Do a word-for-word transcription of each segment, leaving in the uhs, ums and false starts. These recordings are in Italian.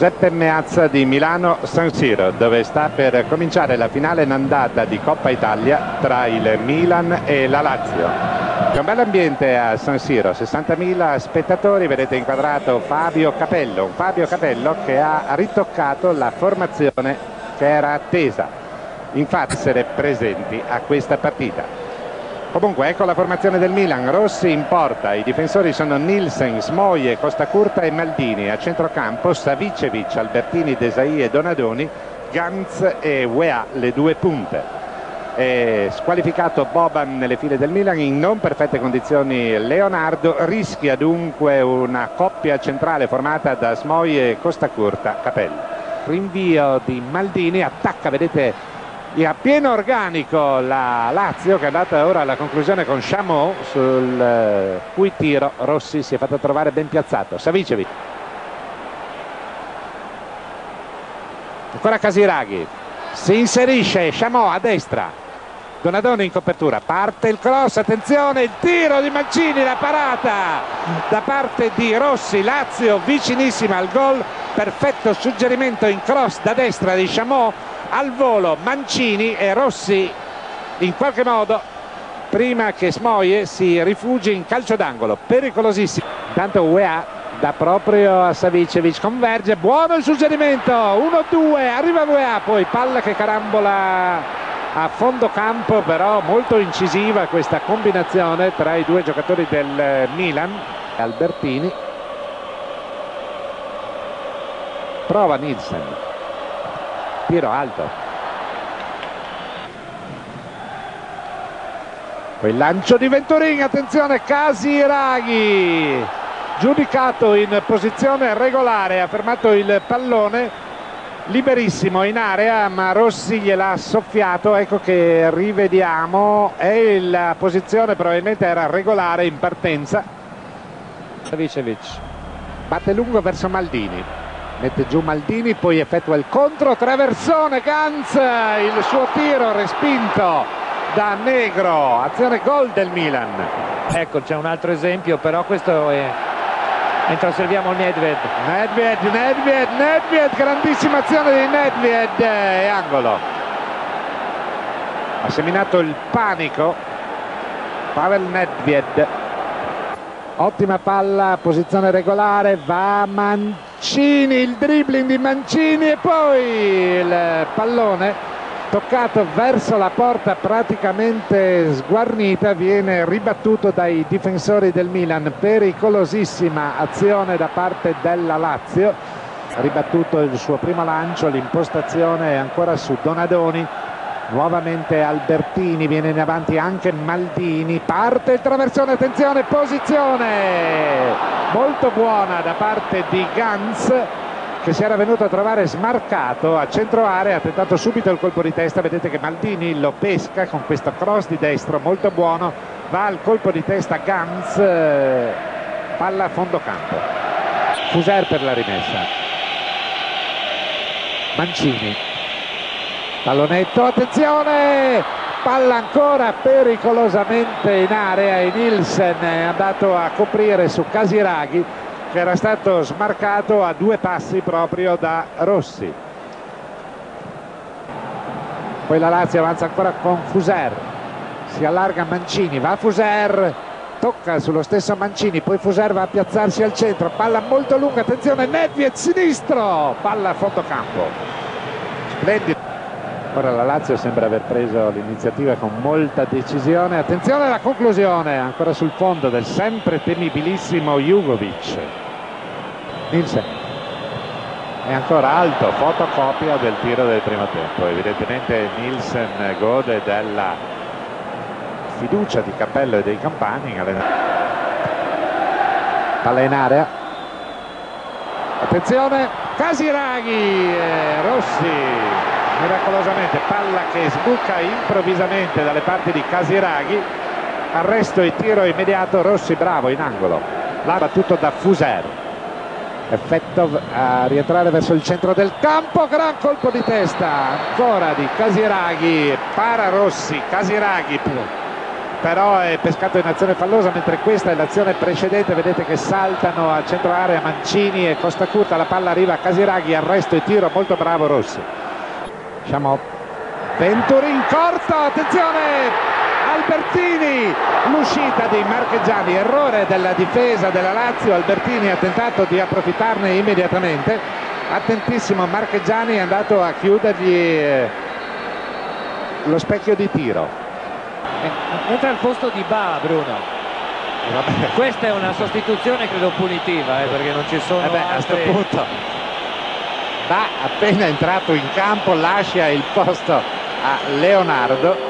Giuseppe Meazza di Milano San Siro, dove sta per cominciare la finale in andata di Coppa Italia tra il Milan e la Lazio. C'è un bel ambiente a San Siro, sessantamila spettatori, vedete inquadrato Fabio Capello, un Fabio Capello che ha ritoccato la formazione che era attesa, infatti essere presenti a questa partita. Comunque ecco la formazione del Milan: Rossi in porta, i difensori sono Nielsen, Smoje, Costacurta e Maldini, a centrocampo Savicevic, Albertini, Desailly e Donadoni, Ganz e Weah le due punte. È squalificato Boban nelle file del Milan, in non perfette condizioni Leonardo, rischia dunque una coppia centrale formata da Smoje e Costacurta. Capello, rinvio di Maldini, attacca, vedete, a pieno organico la Lazio, che è andata ora alla conclusione con Chamot, sul eh, cui tiro Rossi si è fatto trovare ben piazzato. Savicevic, ancora Casiraghi, si inserisce Chamot a destra, Donadoni in copertura, parte il cross, attenzione, il tiro di Mancini, la parata da parte di Rossi. Lazio vicinissima al gol, perfetto suggerimento in cross da destra di Chamot, al volo Mancini, e Rossi in qualche modo, prima che Smoje si rifugi in calcio d'angolo, pericolosissimo. Intanto Weah dà proprio a Savicevic, converge, buono il suggerimento, uno due, arriva Weah, poi palla che carambola a fondo campo, però molto incisiva questa combinazione tra i due giocatori del Milan. Albertini, prova Nielsen, tiro alto, poi lancio di Venturin, attenzione Casiraghi, giudicato in posizione regolare, ha fermato il pallone liberissimo in area, ma Rossi gliel'ha soffiato. Ecco che rivediamo, e la posizione probabilmente era regolare in partenza. Savicevic batte lungo verso Maldini, mette giù Maldini, poi effettua il contro traversone, Ganz, il suo tiro respinto da Negro, azione gol del Milan. Ecco, c'è un altro esempio, però questo è... Entra, osserviamo Nedved. Nedved, Nedved, Nedved, grandissima azione di Nedved, e angolo. Ha seminato il panico Pavel Nedved. Ottima palla, posizione regolare, va Mancini, il dribbling di Mancini e poi il pallone toccato verso la porta praticamente sguarnita, viene ribattuto dai difensori del Milan. Pericolosissima azione da parte della Lazio, ribattuto il suo primo lancio, l'impostazione è ancora su Donadoni, nuovamente Albertini, viene in avanti anche Maldini, parte il traversone, attenzione, posizione molto buona da parte di Ganz, che si era venuto a trovare smarcato a centro area, ha tentato subito il colpo di testa, vedete che Maldini lo pesca con questo cross di destro molto buono, va al colpo di testa Ganz, palla a fondo campo. Fuser per la rimessa, Mancini, pallonetto, attenzione, palla ancora pericolosamente in area, e Nielsen è andato a coprire su Casiraghi, che era stato smarcato a due passi proprio da Rossi. Poi la Lazio avanza ancora con Fuser, si allarga Mancini, va Fuser, tocca sullo stesso Mancini, poi Fuser va a piazzarsi al centro, palla molto lunga, attenzione Nedved sinistro, palla a fondo campo, splendido. Ora la Lazio sembra aver preso l'iniziativa con molta decisione, attenzione alla conclusione, ancora sul fondo del sempre temibilissimo Jugovic. Nielsen è ancora alto, fotocopia del tiro del primo tempo. Evidentemente Nielsen gode della fiducia di Capello e dei compagni. Palla in area, attenzione Casiraghi, e Rossi miracolosamente, palla che sbuca improvvisamente dalle parti di Casiraghi, arresto e tiro immediato, Rossi bravo in angolo, l'ha battuto da Fuser, effetto a rientrare verso il centro del campo, gran colpo di testa ancora di Casiraghi, para Rossi, Casiraghi però è pescato in azione fallosa, mentre questa è l'azione precedente. Vedete che saltano a centro area Mancini e Costa Curta, la palla arriva a Casiraghi, arresto e tiro, molto bravo Rossi. Diciamo Venturi in corto, attenzione Albertini, l'uscita di Marchegiani, errore della difesa della Lazio. Albertini ha tentato di approfittarne immediatamente, attentissimo Marchegiani, è andato a chiudergli eh, lo specchio di tiro. Entra al posto di Ba, Bruno. Vabbè. Questa è una sostituzione credo punitiva, eh, perché non ci sono eh beh, a altri... questo punto Ba, appena entrato in campo, lascia il posto a Leonardo.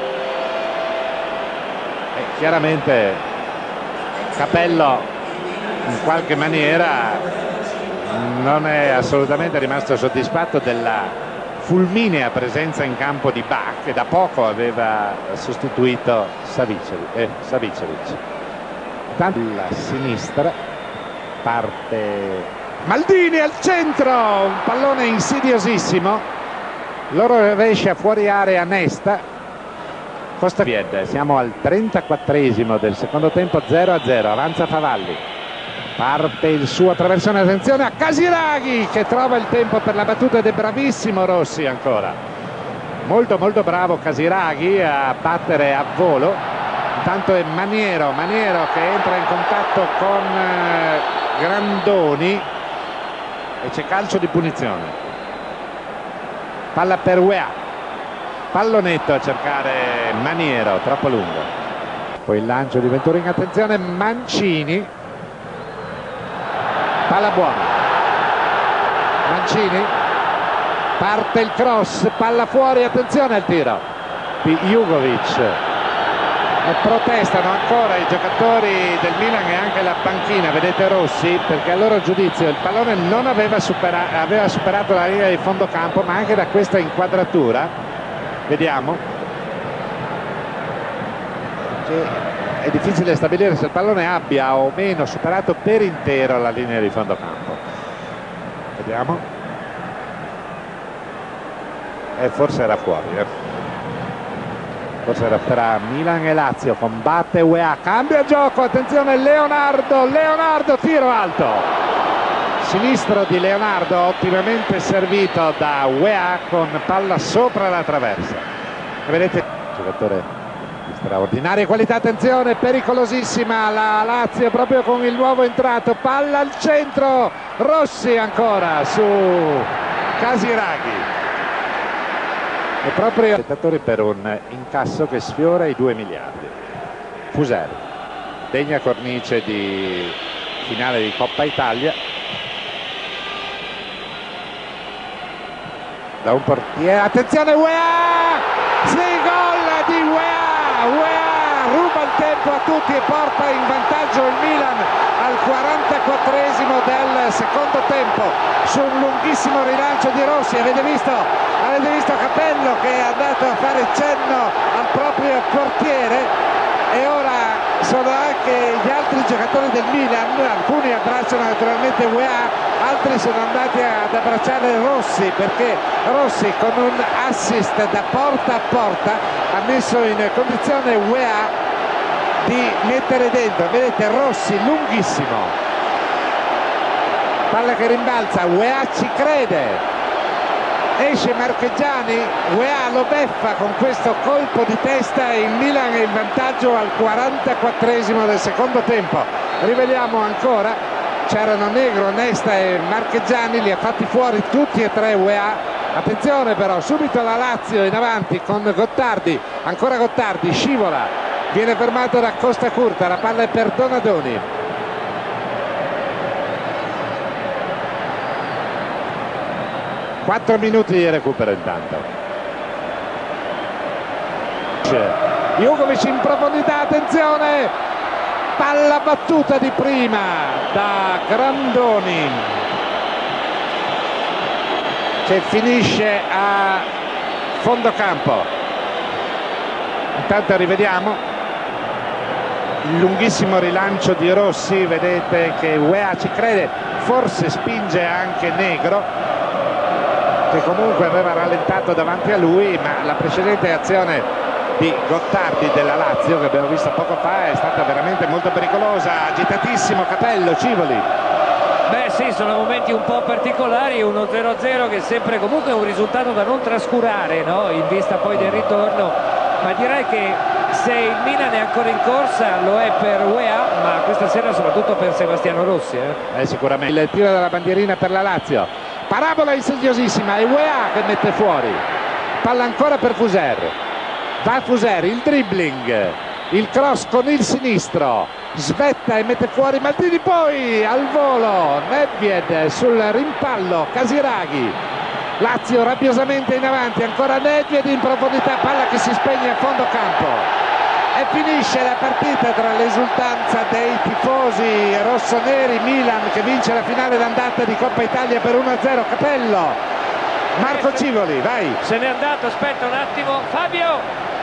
E chiaramente Capello in qualche maniera non è assolutamente rimasto soddisfatto della fulminea presenza in campo di Ba, che da poco aveva sostituito Savicevic. Eh, Savicevic. Tanto a sinistra parte Maldini al centro, un pallone insidiosissimo, loro rovescia fuori area Nesta. Costa Piede, siamo al trentaquattresimo del secondo tempo, zero a zero, avanza Favalli, parte il suo traversone, attenzione a Casiraghi che trova il tempo per la battuta ed è bravissimo Rossi ancora, molto molto bravo Casiraghi a battere a volo. Intanto è Maniero, Maniero che entra in contatto con eh, Grandoni e c'è calcio di punizione, palla per Weah. Pallonetto a cercare Maniero, troppo lungo. Poi il lancio di Venturini, attenzione Mancini. Palla buona. Mancini. Parte il cross, palla fuori, attenzione al tiro di Jugovic. E protestano ancora i giocatori del Milan e anche la panchina, vedete Rossi, perché a loro giudizio il pallone non aveva, supera aveva superato la linea di fondo campo, ma anche da questa inquadratura vediamo che è difficile stabilire se il pallone abbia o meno superato per intero la linea di fondo campo. Vediamo, e forse era fuori, eh. forse era tra Milan e Lazio. Combatte Weah, cambia gioco, attenzione Leonardo, Leonardo, tiro alto sinistro di Leonardo, ottimamente servito da Weah con palla sopra la traversa. E vedete, giocatore di straordinaria qualità, attenzione, pericolosissima la Lazio proprio con il nuovo entrato, palla al centro, Rossi ancora su Casiraghi. E proprio spettatori per un incasso che sfiora i due miliardi. Fuseli, degna cornice di finale di Coppa Italia. Da un portiere, attenzione Weah, sì, gol di Weah, Weah ruba il tempo a tutti e porta in vantaggio il Milan al quarantaquattresimo del secondo tempo su un lunghissimo rilancio di Rossi. Avete visto, avete visto Capello che è andato a fare cenno al proprio portiere e ora sono anche gli altri giocatori del Milan, alcuni abbracciano naturalmente Weah, altri sono andati ad abbracciare Rossi, perché Rossi con un assist da porta a porta ha messo in condizione Weah di mettere dentro. Vedete Rossi lunghissimo, palla che rimbalza, Weah ci crede, esce Marchegiani, Weah lo beffa con questo colpo di testa e il Milan è in vantaggio al quarantaquattresimo del secondo tempo. Rivediamo ancora, c'erano Negro, Nesta e Marchegiani, li ha fatti fuori tutti e tre Weah. Attenzione però, subito la Lazio in avanti con Gottardi, ancora Gottardi, scivola, viene fermato da Costa Curta, la palla è per Donadoni. Quattro minuti di recupero intanto. Jugovic in profondità, attenzione, palla battuta di prima da Grandoni che finisce a fondo campo. Intanto rivediamo il lunghissimo rilancio di Rossi, vedete che Weah ci crede, forse spinge anche Negro che comunque aveva rallentato davanti a lui, ma la precedente azione di Gottardi della Lazio, che abbiamo visto poco fa, è stata veramente molto pericolosa. Agitatissimo Capello, Civoli. Beh sì, sono momenti un po' particolari, uno zero a zero che è sempre comunque un risultato da non trascurare, no? In vista poi del ritorno, ma direi che se il Milan è ancora in corsa lo è per U E A, ma questa sera soprattutto per Sebastiano Rossi. Eh? Eh, sicuramente. Il tiro della bandierina per la Lazio, parabola insidiosissima, è U E A che mette fuori, palla ancora per Fuser, va Fuser, il dribbling, il cross con il sinistro, svetta e mette fuori Maldini, poi al volo Nedved sul rimpallo, Casiraghi, Lazio rabbiosamente in avanti, ancora Nedved in profondità, palla che si spegne a fondo campo e finisce la partita tra l'esultanza dei tifosi rossoneri. Milan che vince la finale d'andata di Coppa Italia per uno a zero. Capello, Marco Civoli, vai. Se n'è andato, aspetta un attimo Fabio.